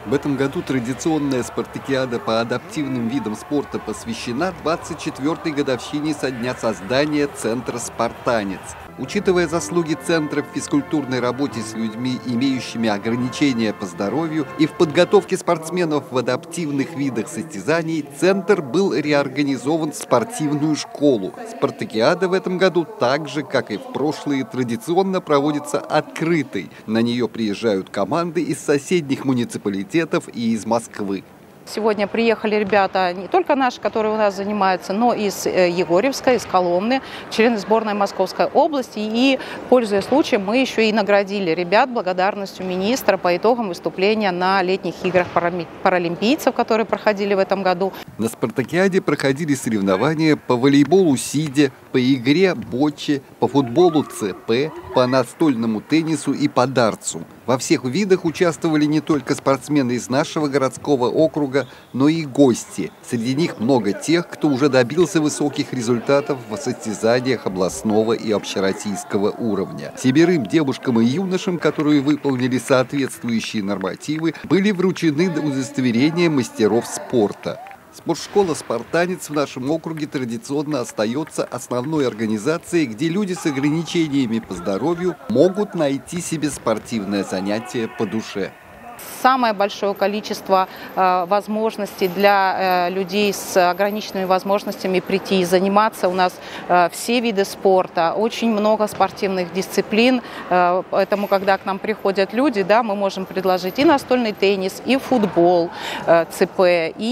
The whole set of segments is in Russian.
В этом году традиционная спартакиада по адаптивным видам спорта посвящена 24-й годовщине со дня создания Центра «Спартанец». Учитывая заслуги Центра в физкультурной работе с людьми, имеющими ограничения по здоровью, и в подготовке спортсменов в адаптивных видах состязаний, Центр был реорганизован в спортивную школу. Спартакиада в этом году, так же, как и в прошлые, традиционно проводится открытой. На нее приезжают команды из соседних муниципалитетов и из Москвы. Сегодня приехали ребята, не только наши, которые у нас занимаются, но и из Егорьевска, из Коломны, члены сборной Московской области. И, пользуясь случаем, мы еще и наградили ребят благодарностью министра по итогам выступления на летних играх паралимпийцев, которые проходили в этом году. На спартакиаде проходили соревнования по волейболу сидя, по игре боче, по футболу ЦП, по настольному теннису и по дартсу. Во всех видах участвовали не только спортсмены из нашего городского округа, но и гости. Среди них много тех, кто уже добился высоких результатов в состязаниях областного и общероссийского уровня. 7 девушкам и юношам, которые выполнили соответствующие нормативы, были вручены удостоверения мастеров спорта. Спортшкола «Спартанец» в нашем округе традиционно остается основной организацией, где люди с ограничениями по здоровью могут найти себе спортивное занятие по душе. Самое большое количество возможностей для людей с ограниченными возможностями прийти и заниматься. У нас все виды спорта, очень много спортивных дисциплин. Поэтому, когда к нам приходят люди, да, мы можем предложить и настольный теннис, и футбол, ЦП,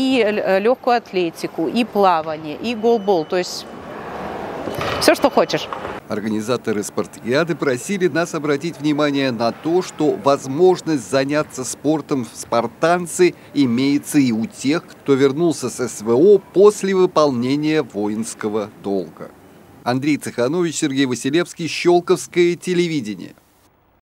и легкую атлетику, и плавание, и голбол. То есть все, что хочешь. Организаторы спартакиады просили нас обратить внимание на то, что возможность заняться спортом в «Спартанце» имеется и у тех, кто вернулся с СВО после выполнения воинского долга. Андрей Цеханович, Сергей Василевский, Щелковское телевидение.